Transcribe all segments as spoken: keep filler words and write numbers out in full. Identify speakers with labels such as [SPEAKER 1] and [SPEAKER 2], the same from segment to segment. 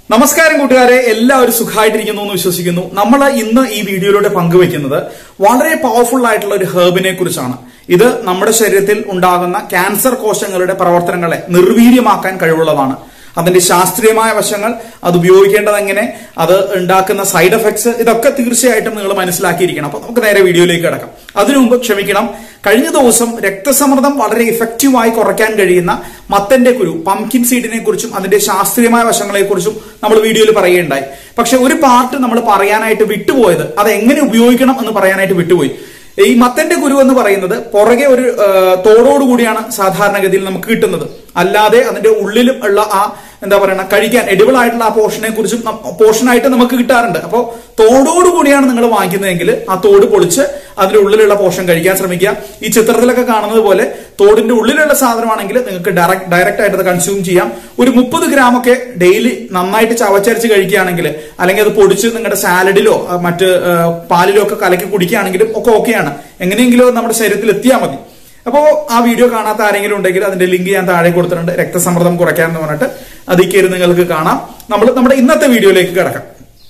[SPEAKER 1] നമസ്കാരം കൂട്ടുകാരെ, എല്ലാവരും സുഖമായിട്ടിരിക്കുന്നു എന്ന് വിശ്വസിക്കുന്നു. നമ്മൾ ഇന്ന് ഈ വീഡിയോയിലൂടെ പങ്കുവെക്കുന്നത് വളരെ പവർഫുൾ ആയിട്ടുള്ള ഒരു ഹെർബിനെ കുറിച്ചാണ്. ഇത് നമ്മുടെ ശരീരത്തിൽ ഉണ്ടാകുന്ന ക്യാൻസർ കോശങ്ങളുടെ പ്രവർത്തനങ്ങളെ നിർവീര്യമാക്കാൻ കഴിവുള്ളതാണ്. അതിന്റെ ശാസ്ത്രീയമായ വശങ്ങൾ, അത് ഉപയോഗിക്കേണ്ടത് എങ്ങനെ, അത് ഉണ്ടാക്കുന്ന സൈഡ് എഫക്ട്സ്, ഇതൊക്കെ തീർച്ചയായിട്ടും നിങ്ങൾ മനസ്സിലാക്കിയിരിക്കണം. അപ്പൊ നമുക്ക് നേരെ വീഡിയോയിലേക്ക് കിടക്കാം. അതിനു മുമ്പ് ക്ഷമിക്കണം, കഴിഞ്ഞ ദിവസം രക്തസമ്മർദ്ദം വളരെ ഇഫക്റ്റീവായി കുറയ്ക്കാൻ കഴിയുന്ന മത്തന്റെ കുരു, പംകിൻ സീഡിനെ കുറിച്ചും അതിന്റെ ശാസ്ത്രീയമായ വശങ്ങളെ കുറിച്ചും നമ്മൾ വീഡിയോയിൽ പറയുകയുണ്ടായി. പക്ഷെ ഒരു പാർട്ട് നമ്മൾ പറയാനായിട്ട് വിട്ടുപോയത്, അത് എങ്ങനെ ഉപയോഗിക്കണം എന്ന് പറയാനായിട്ട് വിട്ടുപോയി. ഈ മത്തന്റെ കുരു എന്ന് പറയുന്നത് പുറകെ ഒരു തോടോടുകൂടിയാണ് സാധാരണഗതിയിൽ നമുക്ക് കിട്ടുന്നത്. അല്ലാതെ അതിന്റെ ഉള്ളിലും ഉള്ള ആ എന്താ പറയുക, കഴിക്കാൻ എഡിബിൾ ആയിട്ടുള്ള ആ പോർഷനെ കുറിച്ചും പോർഷനായിട്ട് നമുക്ക് കിട്ടാറുണ്ട്. അപ്പോൾ തോടോടുകൂടിയാണ് നിങ്ങൾ വാങ്ങിക്കുന്നതെങ്കിൽ ആ തോട് പൊളിച്ച് അതിന്റെ ഉള്ളിലുള്ള പോർഷൻ കഴിക്കാൻ ശ്രമിക്കുക. ഈ ചിത്രത്തിലൊക്കെ കാണുന്നത് പോലെ തോടിന്റെ ഉള്ളിലുള്ള സാധനമാണെങ്കിൽ നിങ്ങൾക്ക് ഡയറക്റ്റ് ഡയറക്റ്റ് ആയിട്ട് അത് കൺസ്യൂം ചെയ്യാം. ഒരു മുപ്പത് ഗ്രാം ഒക്കെ ഡെയിലി നന്നായിട്ട് ചവച്ചരച്ച് കഴിക്കുകയാണെങ്കിൽ, അല്ലെങ്കിൽ അത് പൊടിച്ച് നിങ്ങളുടെ സാലഡിലോ മറ്റ് പാലിലോ ഒക്കെ കലക്കി കുടിക്കുകയാണെങ്കിലും ഒക്കെ ഓക്കെയാണ്. എങ്ങനെയെങ്കിലും നമ്മുടെ ശരീരത്തിൽ എത്തിയാൽ മതി. അപ്പോ ആ വീഡിയോ കാണാത്ത ആരെങ്കിലും ഉണ്ടെങ്കിൽ അതിന്റെ ലിങ്ക് ഞാൻ താഴെ കൊടുത്തിട്ടുണ്ട്. രക്തസമ്മർദ്ദം കുറയ്ക്കാൻ എന്ന് പറഞ്ഞിട്ട് അതിൽ കയറി നിങ്ങൾക്ക് കാണാം. നമ്മൾ നമ്മുടെ ഇന്നത്തെ വീഡിയോയിലേക്ക് കിടക്കാം.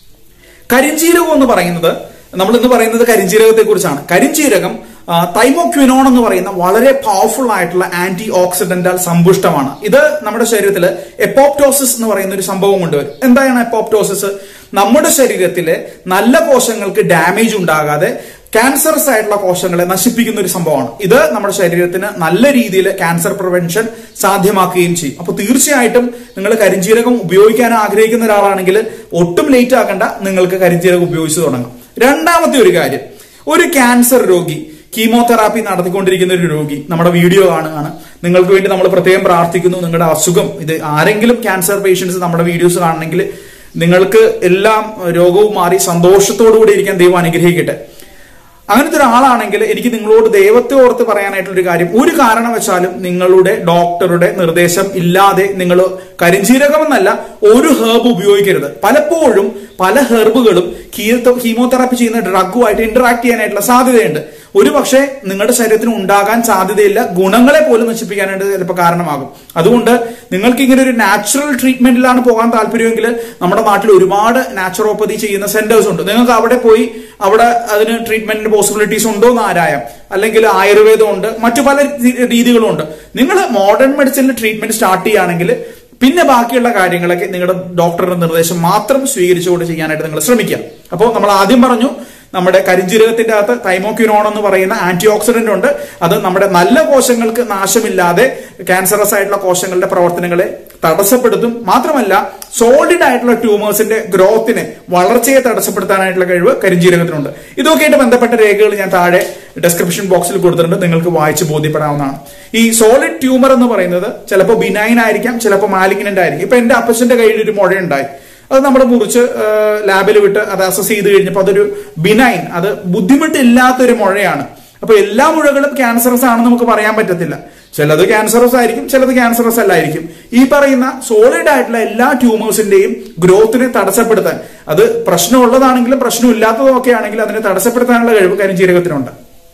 [SPEAKER 1] കരിഞ്ജീരകം എന്ന് പറയുന്നത്, നമ്മൾ ഇന്ന് പറയുന്നത് കരിഞ്ജീരകത്തെ കുറിച്ചാണ്. കരിഞ്ജീരകം തൈമോക്വിനോൺ എന്ന് പറയുന്ന വളരെ പവർഫുൾ ആയിട്ടുള്ള ആന്റി ഓക്സിഡന്റൽ സമ്പുഷ്ടമാണ്. ഇത് നമ്മുടെ ശരീരത്തിൽ എപ്പോപ്റ്റോസിസ് എന്ന് പറയുന്ന ഒരു സംഭവം കൊണ്ടുവരും. എന്താണ് എപ്പോപ്റ്റോസിസ്? നമ്മുടെ ശരീരത്തിലെ നല്ല കോശങ്ങൾക്ക് ഡാമേജ് ഉണ്ടാകാതെ ക്യാൻസറസ് ആയിട്ടുള്ള കോശങ്ങളെ നശിപ്പിക്കുന്ന ഒരു സംഭവമാണ്. ഇത് നമ്മുടെ ശരീരത്തിന് നല്ല രീതിയിൽ ക്യാൻസർ പ്രിവെൻഷൻ സാധ്യമാക്കുകയും ചെയ്യും. അപ്പൊ തീർച്ചയായിട്ടും നിങ്ങൾ കരിഞ്ജീരകം ഉപയോഗിക്കാൻ ആഗ്രഹിക്കുന്ന ഒരാളാണെങ്കിൽ ഒട്ടും ലേറ്റ് ആക്കണ്ട, നിങ്ങൾക്ക് കരിഞ്ജീരകം ഉപയോഗിച്ച് തുടങ്ങാം. രണ്ടാമത്തെ ഒരു കാര്യം, ഒരു ക്യാൻസർ രോഗി, കീമോതെറാപ്പി നടത്തിക്കൊണ്ടിരിക്കുന്ന ഒരു രോഗി നമ്മുടെ വീഡിയോ കാണുകയാണ്. നിങ്ങൾക്ക് വേണ്ടി നമ്മൾ പ്രത്യേകം പ്രാർത്ഥിക്കുന്നു. നിങ്ങളുടെ അസുഖം, ഇത് ആരെങ്കിലും ക്യാൻസർ പേഷ്യൻസ് നമ്മുടെ വീഡിയോസ് കാണണമെങ്കിൽ നിങ്ങൾക്ക് എല്ലാം രോഗവും മാറി സന്തോഷത്തോടു കൂടി ഇരിക്കാൻ ദൈവം അനുഗ്രഹിക്കട്ടെ. അങ്ങനത്തെ ഒരാളാണെങ്കിൽ എനിക്ക് നിങ്ങളോട് ദൈവത്തെ ഓർത്ത് പറയാനായിട്ടുള്ള ഒരു കാര്യം, ഒരു കാരണവശാലും നിങ്ങളുടെ ഡോക്ടറുടെ നിർദ്ദേശം ഇല്ലാതെ നിങ്ങൾ കരിഞ്ജീരകം എന്നല്ല ഒരു ഹെർബ് ഉപയോഗിക്കരുത്. പലപ്പോഴും പല ഹെർബുകളും കീമോതെറാപ്പി ചെയ്യുന്ന ഡ്രഗുമായിട്ട് ഇന്ററാക്ട് ചെയ്യാനായിട്ടുള്ള സാധ്യതയുണ്ട്. ഒരു പക്ഷേ നിങ്ങളുടെ ശരീരത്തിന് ഉണ്ടാകാൻ സാധ്യതയില്ല, ഗുണങ്ങളെ പോലും നശിപ്പിക്കാനായിട്ട് ചിലപ്പോൾ കാരണമാകും. അതുകൊണ്ട് നിങ്ങൾക്ക് ഇങ്ങനെ ഒരു നാച്ചുറൽ ട്രീറ്റ്മെന്റിലാണ് പോകാൻ താല്പര്യമെങ്കിൽ നമ്മുടെ നാട്ടിൽ ഒരുപാട് നാച്ചുറോപ്പതി ചെയ്യുന്ന സെന്റേഴ്സ് ഉണ്ട്. നിങ്ങൾക്ക് അവിടെ പോയി അവിടെ അതിന് ട്രീറ്റ്മെന്റിന് പോസിബിലിറ്റീസ് ഉണ്ടോ എന്ന് ആരായാം. അല്ലെങ്കിൽ ആയുർവേദം ഉണ്ട്, മറ്റു പല രീതികളും ഉണ്ട്. നിങ്ങൾ മോഡേൺ മെഡിസിനിൽ ട്രീറ്റ്മെന്റ് സ്റ്റാർട്ട് ചെയ്യുകയാണെങ്കിൽ പിന്നെ ബാക്കിയുള്ള കാര്യങ്ങളൊക്കെ നിങ്ങളുടെ ഡോക്ടറുടെ നിർദ്ദേശം മാത്രം സ്വീകരിച്ചുകൊണ്ട് ചെയ്യാനായിട്ട് നിങ്ങൾ ശ്രമിക്കുക. അപ്പോൾ നമ്മൾ ആദ്യം പറഞ്ഞു, നമ്മുടെ കരിഞ്ജീരകത്തിന്റെ അകത്ത് തൈമോക്വിനോൺ എന്ന് പറയുന്ന ആന്റി ഓക്സിഡന്റ് ഉണ്ട്. അത് നമ്മുടെ നല്ല കോശങ്ങൾക്ക് നാശമില്ലാതെ ക്യാൻസറസ് ആയിട്ടുള്ള കോശങ്ങളുടെ പ്രവർത്തനങ്ങളെ തടസ്സപ്പെടുത്തും. മാത്രമല്ല സോളിഡ് ആയിട്ടുള്ള ട്യൂമേഴ്സിന്റെ ഗ്രോത്തിനെ, വളർച്ചയെ തടസ്സപ്പെടുത്താനായിട്ടുള്ള കഴിവ് കരിഞ്ജീരകത്തിനുണ്ട്. ഇതൊക്കെയായിട്ട് ബന്ധപ്പെട്ട രേഖകൾ ഞാൻ താഴെ ഡിസ്ക്രിപ്ഷൻ ബോക്സിൽ കൊടുത്തിട്ടുണ്ട്, നിങ്ങൾക്ക് വായിച്ച് ബോധ്യപ്പെടാവുന്നതാണ്. ഈ സോളിഡ് ട്യൂമർ എന്ന് പറയുന്നത് ചിലപ്പോൾ ബിനൈൻ ആയിരിക്കാം, ചിലപ്പോൾ മാലിഗ്നന്റ് ആയിരിക്കും. ഇപ്പൊ എന്റെ അപ്പച്ചന്റെ കയ്യിൽ ഒരു മുഴയുണ്ടായി, അത് നമ്മൾ മുറിച്ച് ലാബിൽ വിട്ട് അത് അസസ് ചെയ്ത് കഴിഞ്ഞപ്പോൾ അതൊരു ബിനൈൻ, അത് ബുദ്ധിമുട്ടില്ലാത്തൊരു മുഴയാണ്. അപ്പൊ എല്ലാ മുഴകളും ക്യാൻസറസ് ആണെന്ന് നമുക്ക് പറയാൻ പറ്റത്തില്ല. ചിലത് ക്യാൻസറസ് ആയിരിക്കും, ചിലത് ക്യാൻസറസ് അല്ലായിരിക്കും. ഈ പറയുന്ന സോളിഡ് ആയിട്ടുള്ള എല്ലാ ട്യൂമേഴ്സിന്റെയും ഗ്രോത്തിനെ തടസ്സപ്പെടുത്താൻ, അത് പ്രശ്നമുള്ളതാണെങ്കിലും പ്രശ്നമില്ലാത്തതും ഒക്കെ ആണെങ്കിലും അതിനെ തടസ്സപ്പെടുത്താനുള്ള കഴിവ് കരിഞ്ജീരകത്തിനുണ്ട്.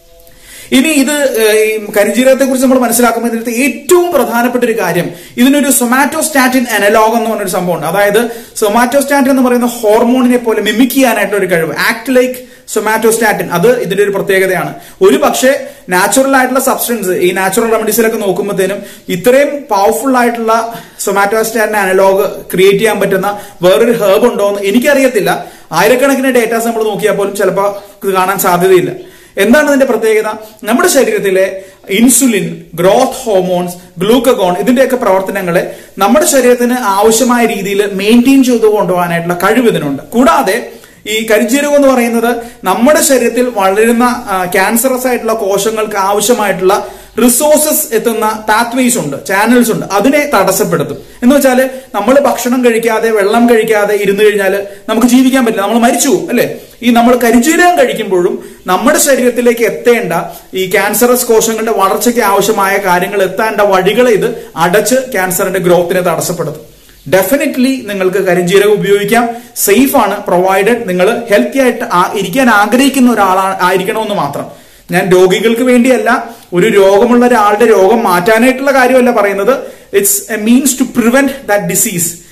[SPEAKER 1] ഇനി ഇത് ഈ കരിഞ്ജീരകത്തെ കുറിച്ച് നമ്മൾ മനസ്സിലാക്കുമ്പോൾ ഇതിനകത്ത് ഏറ്റവും പ്രധാനപ്പെട്ട ഒരു കാര്യം, ഇതിനൊരു സൊമാറ്റോസ്റ്റാറ്റിൻ അനലോഗ് എന്ന് പറഞ്ഞൊരു സംഭവമുണ്ട്. അതായത് സൊമാറ്റോസ്റ്റാറ്റിൻ എന്ന് പറയുന്ന ഹോർമോണിനെ പോലെ മിമിക് ചെയ്യാനായിട്ടുള്ള ഒരു കഴിവ്, ആക്ട് ലൈക്ക് സൊമാറ്റോസ്റ്റാറ്റിൻ, അത് ഇതിന്റെ ഒരു പ്രത്യേകതയാണ്. ഒരു പക്ഷേ നാച്ചുറൽ ആയിട്ടുള്ള സബ്സ്റ്റൻസ്, ഈ നാച്ചുറൽ റെമഡീസിലൊക്കെ നോക്കുമ്പോഴത്തേനും ഇത്രയും പവർഫുൾ ആയിട്ടുള്ള സൊമാറ്റോസ്റ്റാറ്റിൻ അനലോഗ് ക്രിയേറ്റ് ചെയ്യാൻ പറ്റുന്ന വേറൊരു ഹെർബ് ഉണ്ടോ എന്ന് എനിക്കറിയത്തില്ല. ആയിരക്കണക്കിന് ഡേറ്റാസ് നമ്മൾ നോക്കിയാൽ പോലും ചിലപ്പോൾ ഇത് കാണാൻ സാധ്യതയില്ല. എന്താണ് ഇതിന്റെ പ്രത്യേകത? നമ്മുടെ ശരീരത്തിലെ ഇൻസുലിൻ, ഗ്രോത്ത് ഹോർമോൺസ്, ഗ്ലൂക്കഗോൺ, ഇതിന്റെയൊക്കെ പ്രവർത്തനങ്ങളെ നമ്മുടെ ശരീരത്തിന് ആവശ്യമായ രീതിയിൽ മെയിൻറ്റെയിൻ ചെയ്തു കൊണ്ടുപോകാനായിട്ടുള്ള കഴിവ് ഇതിനുണ്ട്. കൂടാതെ ഈ കരിഞ്ജീരകം എന്ന് പറയുന്നത് നമ്മുടെ ശരീരത്തിൽ വളരുന്ന ക്യാൻസറസ് ആയിട്ടുള്ള കോശങ്ങൾക്ക് ആവശ്യമായിട്ടുള്ള റിസോഴ്സസ് എത്തുന്ന പാത്വേസ് ഉണ്ട്, ചാനൽസ് ഉണ്ട്, അതിനെ തടസ്സപ്പെടുത്തും. എന്ന് വെച്ചാൽ നമ്മൾ ഭക്ഷണം കഴിക്കാതെ വെള്ളം കഴിക്കാതെ ഇരുന്നു കഴിഞ്ഞാൽ നമുക്ക് ജീവിക്കാൻ പറ്റില്ല, നമ്മൾ മരിച്ചു പോകും അല്ലെ. ഈ നമ്മൾ കരിഞ്ജീരകം കഴിക്കുമ്പോഴും നമ്മുടെ ശരീരത്തിലേക്ക് എത്തേണ്ട ഈ ക്യാൻസറസ് കോശങ്ങളുടെ വളർച്ചയ്ക്ക് ആവശ്യമായ കാര്യങ്ങൾ എത്തേണ്ട വഴികളെ ഇത് അടച്ച് ക്യാൻസറിന്റെ ഗ്രോത്തിനെ തടസ്സപ്പെടുത്തും. ഡെഫിനറ്റ്ലി നിങ്ങൾക്ക് കരിഞ്ജീരകം ഉപയോഗിക്കാം, സേഫ് ആണ്, പ്രൊവൈഡഡ് നിങ്ങൾ ഹെൽത്തി ആയിട്ട് ഇരിക്കാൻ ആഗ്രഹിക്കുന്ന ഒരാളാണ് ആയിരിക്കണമെന്ന് മാത്രം. ഞാൻ രോഗികൾക്ക് വേണ്ടിയല്ല, ഒരു രോഗമുള്ള ഒരാളുടെ രോഗം മാറ്റാനായിട്ടുള്ള കാര്യമല്ല പറയുന്നത്. It's a means to prevent that disease.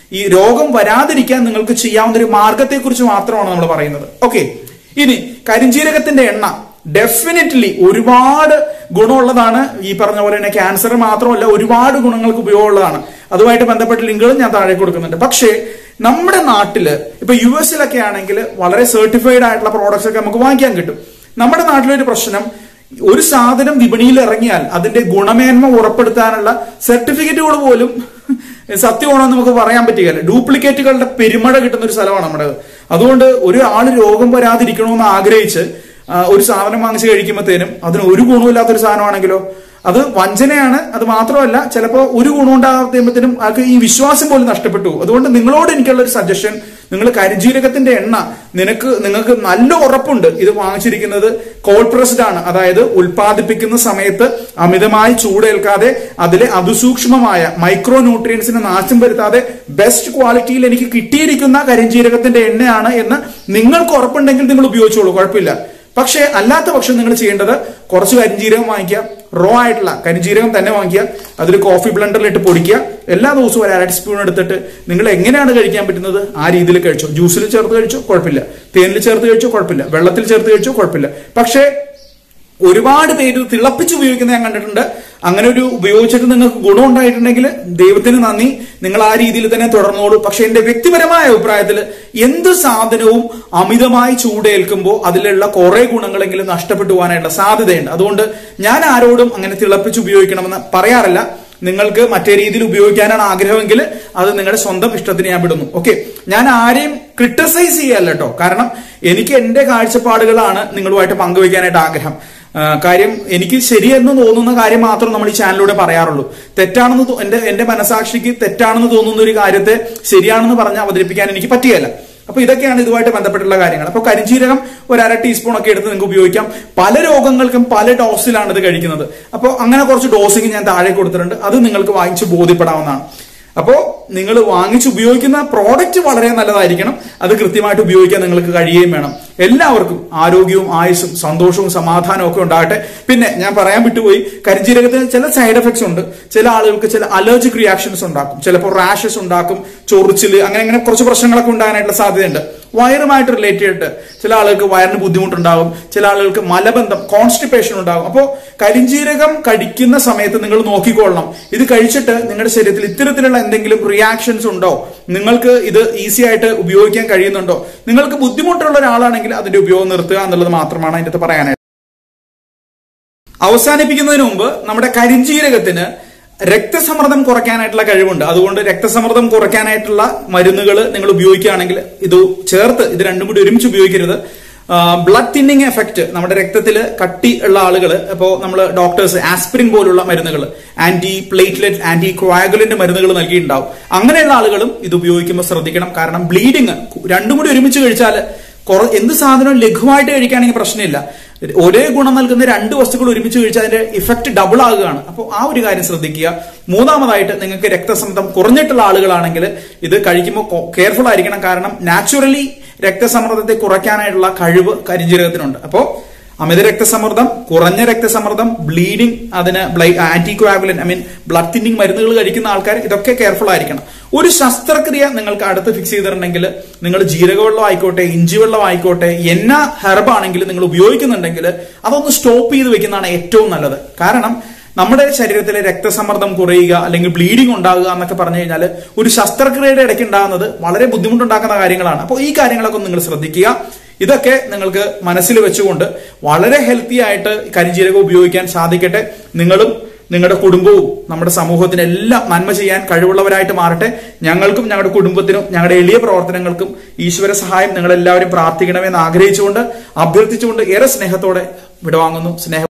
[SPEAKER 1] ഈ രോഗം വരാതിരിക്കാൻ നിങ്ങൾക്ക് ചെയ്യാവുന്ന ഒരു മാർഗത്തെക്കുറിച്ച് മാത്രമാണ് നമ്മൾ പറയുന്നത്. ഓക്കെ, ഇനി കരിഞ്ജീരകത്തിന്റെ എണ്ണ ഡെഫിനറ്റ്ലി ഒരുപാട് ഗുണമുള്ളതാണ്. ഈ പറഞ്ഞ പോലെ തന്നെ ക്യാൻസർ മാത്രമല്ല, ഒരുപാട് ഗുണങ്ങൾക്ക് ഉപയോഗമുള്ളതാണ്. അതുമായിട്ട് ബന്ധപ്പെട്ട ലിങ്കുകളും ഞാൻ താഴെ കൊടുക്കുന്നുണ്ട്. പക്ഷേ നമ്മുടെ നാട്ടില് ഇപ്പൊ യു എസിലൊക്കെ ആണെങ്കിൽ വളരെ സർട്ടിഫൈഡ് ആയിട്ടുള്ള പ്രോഡക്ട്സ് ഒക്കെ നമുക്ക് വാങ്ങിക്കാൻ കിട്ടും. നമ്മുടെ നാട്ടിലൊരു പ്രശ്നം, ഒരു സാധനം വിപണിയിൽ ഇറങ്ങിയാൽ അതിന്റെ ഗുണമേന്മ ഉറപ്പെടുത്താനുള്ള സർട്ടിഫിക്കറ്റുകൾ പോലും സത്യമാണോ നമുക്ക് പറയാൻ പറ്റുകയല്ല. ഡ്യൂപ്ലിക്കേറ്റുകളുടെ പെരുമഴ കിട്ടുന്ന ഒരു സ്ഥലമാണ് നമ്മുടെ. അതുകൊണ്ട് ഒരു ആള് രോഗം വരാതിരിക്കണമെന്ന് ആഗ്രഹിച്ച് ഒരു സാധനം വാങ്ങിച്ച് കഴിക്കുമ്പോഴത്തേനും അതിന് ഒരു ഗുണമില്ലാത്തൊരു സാധനമാണെങ്കിലോ അത് വഞ്ചനയാണ്. അത് മാത്രമല്ല, ചിലപ്പോൾ ഒരു ഗുണം ഉണ്ടാകുമ്പോഴത്തേനും ആൾക്ക് ഈ വിശ്വാസം പോലും നഷ്ടപ്പെട്ടു. അതുകൊണ്ട് നിങ്ങളോട് എനിക്കുള്ള ഒരു സജഷൻ, നിങ്ങൾ കരിഞ്ജീരകത്തിന്റെ എണ്ണ നിനക്ക് നിങ്ങൾക്ക് നല്ല ഉറപ്പുണ്ട് ഇത് വാങ്ങിച്ചിരിക്കുന്നത് കോൾഡ് പ്രസ്ഡ് ആണ്, അതായത് ഉൽപ്പാദിപ്പിക്കുന്ന സമയത്ത് അമിതമായി ചൂടേൽക്കാതെ അതിലെ അതിസൂക്ഷ്മമായ മൈക്രോ ന്യൂട്രിയൻസിനെ നാശം വരുത്താതെ ബെസ്റ്റ് ക്വാളിറ്റിയിൽ എനിക്ക് കിട്ടിയിരിക്കുന്ന കരിഞ്ജീരകത്തിന്റെ എണ്ണയാണ് എന്ന് നിങ്ങൾക്ക് ഉറപ്പുണ്ടെങ്കിൽ നിങ്ങൾ ഉപയോഗിച്ചോളൂ, കുഴപ്പമില്ല. പക്ഷേ അല്ലാത്ത പക്ഷം നിങ്ങൾ ചെയ്യേണ്ടത് കുറച്ച് കരിഞ്ജീരകം വാങ്ങിക്കുക, റോ ആയിട്ടുള്ള കരിഞ്ജീരകം തന്നെ വാങ്ങിക്കുക, അതൊരു കോഫി ബ്ലെൻഡറിലിട്ട് പൊടിക്കുക, എല്ലാ ദിവസവും ഒരു അര സ്പൂൺ എടുത്തിട്ട് നിങ്ങൾ എങ്ങനെയാണ് കഴിക്കാൻ പറ്റുന്നത് ആ രീതിയിൽ കഴിച്ചോ. ജ്യൂസിൽ ചേർത്ത് കഴിച്ചോ കുഴപ്പമില്ല, തേനിൽ ചേർത്ത് കഴിച്ചോ കുഴപ്പമില്ല, വെള്ളത്തിൽ ചേർത്ത് കഴിച്ചോ കുഴപ്പമില്ല. പക്ഷേ ഒരുപാട് പേര് തിളപ്പിച്ച് ഉപയോഗിക്കുന്നത് ഞാൻ കണ്ടിട്ടുണ്ട്. അങ്ങനെ ഒരു ഉപയോഗിച്ചിട്ട് നിങ്ങൾക്ക് ഗുണം ഉണ്ടായിട്ടുണ്ടെങ്കിൽ ദൈവത്തിന് നന്ദി, നിങ്ങൾ ആ രീതിയിൽ തന്നെ തുടർന്നോളൂ. പക്ഷെ എന്റെ വ്യക്തിപരമായ അഭിപ്രായത്തിൽ എന്ത് സാധനവും അമിതമായി ചൂടേൽക്കുമ്പോൾ അതിലുള്ള കുറെ ഗുണങ്ങളെങ്കിലും നഷ്ടപ്പെട്ടു പോകാനായിട്ടുള്ള സാധ്യതയുണ്ട്. അതുകൊണ്ട് ഞാൻ ആരോടും അങ്ങനെ തിളപ്പിച്ച് ഉപയോഗിക്കണമെന്ന് പറയാറില്ല. നിങ്ങൾക്ക് മറ്റേ രീതിയിൽ ഉപയോഗിക്കാനാണ് ആഗ്രഹമെങ്കിൽ അത് നിങ്ങളുടെ സ്വന്തം ഇഷ്ടത്തിന് ഞാൻ വിടുന്നു. ഓക്കെ, ഞാൻ ആരെയും ക്രിട്ടിസൈസ് ചെയ്യല്ല കേട്ടോ. കാരണം എനിക്ക് എന്റെ കാഴ്ചപ്പാടുകളാണ് നിങ്ങളുമായിട്ട് പങ്കുവയ്ക്കാനായിട്ട് ആഗ്രഹം. കാര്യം എനിക്ക് ശരിയെന്ന് തോന്നുന്ന കാര്യം മാത്രം നമ്മൾ ഈ ചാനലിലൂടെ പറയാറുള്ളൂ. തെറ്റാണെന്ന് എന്റെ എന്റെ മനസാക്ഷിക്ക് തെറ്റാണെന്ന് തോന്നുന്ന ഒരു കാര്യത്തെ ശരിയാണെന്ന് പറഞ്ഞ് അവതരിപ്പിക്കാൻ എനിക്ക് പറ്റുകയില്ല. അപ്പൊ ഇതൊക്കെയാണ് ഇതുമായിട്ട് ബന്ധപ്പെട്ടുള്ള കാര്യങ്ങൾ. അപ്പൊ കരിഞ്ജീരകം ഒരു അര ടീസ്പൂൺ ഒക്കെ എടുത്ത് നിങ്ങൾക്ക് ഉപയോഗിക്കാം. പല രോഗങ്ങൾക്കും പല ഡോസിലാണ് ഇത് കഴിക്കുന്നത്. അപ്പോൾ അങ്ങനെ കുറച്ച് ഡോസിങ് ഞാൻ താഴെ കൊടുത്തിട്ടുണ്ട്, അത് നിങ്ങൾക്ക് വാങ്ങിച്ച് ബോധ്യപ്പെടാവുന്നതാണ്. അപ്പോ നിങ്ങൾ വാങ്ങിച്ച് ഉപയോഗിക്കുന്ന പ്രോഡക്റ്റ് വളരെ നല്ലതായിരിക്കണം, അത് കൃത്യമായിട്ട് ഉപയോഗിക്കാൻ നിങ്ങൾക്ക് കഴിയുകയും വേണം. എല്ലാവർക്കും ആരോഗ്യവും ആയുസ്സും സന്തോഷവും സമാധാനവും ഒക്കെ ഉണ്ടാകട്ടെ. പിന്നെ ഞാൻ പറയാൻ വിട്ടുപോയി, കരിഞ്ജീരകത്തിന് ചില സൈഡ് എഫക്ട്സ് ഉണ്ട്. ചില ആളുകൾക്ക് ചില അലർജിക് റിയാക്ഷൻസ് ഉണ്ടാക്കും, ചിലപ്പോൾ റാഷസ് ഉണ്ടാക്കും, ചൊറിച്ചില്, അങ്ങനെ അങ്ങനെ കുറച്ച് പ്രശ്നങ്ങളൊക്കെ ഉണ്ടാകാനായിട്ടുള്ള സാധ്യതയുണ്ട്. വയറുമായിട്ട് റിലേറ്റ് ചെയ്തിട്ട് ചില ആളുകൾക്ക് വയറിന് ബുദ്ധിമുട്ടുണ്ടാകും, ചില ആളുകൾക്ക് മലബന്ധം കോൺസ്റ്റിപ്പേഷൻ ഉണ്ടാകും. അപ്പോൾ കരിഞ്ജീരകം കഴിക്കുന്ന സമയത്ത് നിങ്ങൾ നോക്കിക്കൊള്ളണം, ഇത് കഴിച്ചിട്ട് നിങ്ങളുടെ ശരീരത്തിൽ ഇത്തരത്തിലുള്ള എന്തെങ്കിലും റിയാക്ഷൻസ് ഉണ്ടോ, നിങ്ങൾക്ക് ഇത് ഈസി ആയിട്ട് ഉപയോഗിക്കാൻ കഴിയുന്നുണ്ടോ. നിങ്ങൾക്ക് ബുദ്ധിമുട്ടുള്ള ഒരാളാണെങ്കിൽ അതിന്റെ ഉപയോഗം നിർത്തുക എന്നുള്ളത് മാത്രമാണ് അതിൻ്റെ അകത്ത് പറയാനായിട്ട്. അവസാനിപ്പിക്കുന്നതിന് മുമ്പ് നമ്മുടെ കരിഞ്ജീരകത്തിന് രക്തസമ്മർദ്ദം കുറയ്ക്കാനായിട്ടുള്ള കഴിവുണ്ട്. അതുകൊണ്ട് രക്തസമ്മർദ്ദം കുറയ്ക്കാനായിട്ടുള്ള മരുന്നുകൾ നിങ്ങൾ ഉപയോഗിക്കുകയാണെങ്കിൽ ഇത് ചേർത്ത് ഇത് രണ്ടും കൂടി ഒരുമിച്ച് ഉപയോഗിക്കരുത്. ബ്ലഡ് തിന്നിങ് എഫക്ട്, നമ്മുടെ രക്തത്തിൽ കട്ടി ഉള്ള ആളുകൾ, ഇപ്പോൾ നമ്മൾ ഡോക്ടേഴ്സ് ആസ്പിരിൻ പോലുള്ള മരുന്നുകൾ, ആന്റി പ്ലേറ്റ്ലെറ്റ് ആന്റി കോയാഗുലന്റ് മരുന്നുകൾ നൽകിയിട്ടുണ്ടാവും. അങ്ങനെയുള്ള ആളുകളും ഇത് ഉപയോഗിക്കുമ്പോൾ ശ്രദ്ധിക്കണം. കാരണം ബ്ലീഡിങ് രണ്ടും കൂടി ഒരുമിച്ച് കഴിച്ചാൽ എന്ത് സാധനവും ലഘുവായിട്ട് കഴിക്കുകയാണെങ്കിൽ പ്രശ്നമില്ല. ഒരേ ഗുണം നൽകുന്ന രണ്ട് വസ്തുക്കൾ ഒരുമിച്ച് കഴിച്ചാൽ അതിന്റെ ഇഫക്റ്റ് ഡബിൾ ആകുകയാണ്. അപ്പോൾ ആ ഒരു കാര്യം ശ്രദ്ധിക്കുക. മൂന്നാമതായിട്ട് നിങ്ങൾക്ക് രക്തസമ്മർദ്ദം കുറഞ്ഞിട്ടുള്ള ആളുകളാണെങ്കിൽ ഇത് കഴിക്കുമ്പോൾ കെയർഫുൾ ആയിരിക്കണം. കാരണം നാച്ചുറലി രക്തസമ്മർദ്ദത്തെ കുറയ്ക്കാനായിട്ടുള്ള കഴിവ് കരിഞ്ജീരകത്തിനുണ്ട്. അപ്പോൾ അമിത രക്തസമ്മർദ്ദം, കുറഞ്ഞ രക്തസമ്മർദ്ദം, ബ്ലീഡിംഗ്, അതിന് anti coagulant I mean blood thinning മരുന്നുകൾ കഴിക്കുന്ന ആൾക്കാർ ഇതൊക്കെ കെയർഫുൾ ആയിരിക്കണം. ഒരു ശസ്ത്രക്രിയ നിങ്ങൾക്ക് അടുത്ത് ഫിക്സ് ചെയ്തിട്ടുണ്ടെങ്കിൽ നിങ്ങൾ ജീരകവെള്ളം ആയിക്കോട്ടെ, ഇഞ്ചി വെള്ളം ആയിക്കോട്ടെ, എന്ന ഹെർബ് ആണെങ്കിൽ നിങ്ങൾ ഉപയോഗിക്കുന്നുണ്ടെങ്കിൽ അതൊന്ന് സ്റ്റോപ്പ് ചെയ്ത് വെക്കുന്നതാണ് ഏറ്റവും നല്ലത്. കാരണം നമ്മുടെ ശരീരത്തിലെ രക്തസമ്മർദ്ദം കുറയുക അല്ലെങ്കിൽ ബ്ലീഡിംഗ് ഉണ്ടാകുക എന്നൊക്കെ പറഞ്ഞു കഴിഞ്ഞാൽ ഒരു ശസ്ത്രക്രിയയുടെ ഇടയ്ക്ക് ഉണ്ടാകുന്നത് വളരെ ബുദ്ധിമുട്ടുണ്ടാക്കുന്ന കാര്യങ്ങളാണ്. അപ്പോൾ ഈ കാര്യങ്ങളൊക്കെ നിങ്ങൾ ശ്രദ്ധിക്കുക. ഇതൊക്കെ നിങ്ങൾക്ക് മനസ്സിൽ വെച്ചുകൊണ്ട് വളരെ ഹെൽത്തി ആയിട്ട് കരിഞ്ജീരകം ഉപയോഗിക്കാൻ സാധിക്കട്ടെ. നിങ്ങളും നിങ്ങളുടെ കുടുംബവും നമ്മുടെ സമൂഹത്തിന് എല്ലാം നന്മ ചെയ്യാൻ കഴിവുള്ളവരായിട്ട് മാറട്ടെ. ഞങ്ങൾക്കും ഞങ്ങളുടെ കുടുംബത്തിനും ഞങ്ങളുടെ എളിയ പ്രവർത്തനങ്ങൾക്കും ഈശ്വര സഹായം നിങ്ങളെല്ലാവരും പ്രാർത്ഥിക്കണമെന്ന് ആഗ്രഹിച്ചുകൊണ്ട് അഭ്യർത്ഥിച്ചുകൊണ്ട് ഏറെ സ്നേഹത്തോടെ വിടവാങ്ങുന്നു. സ്നേഹം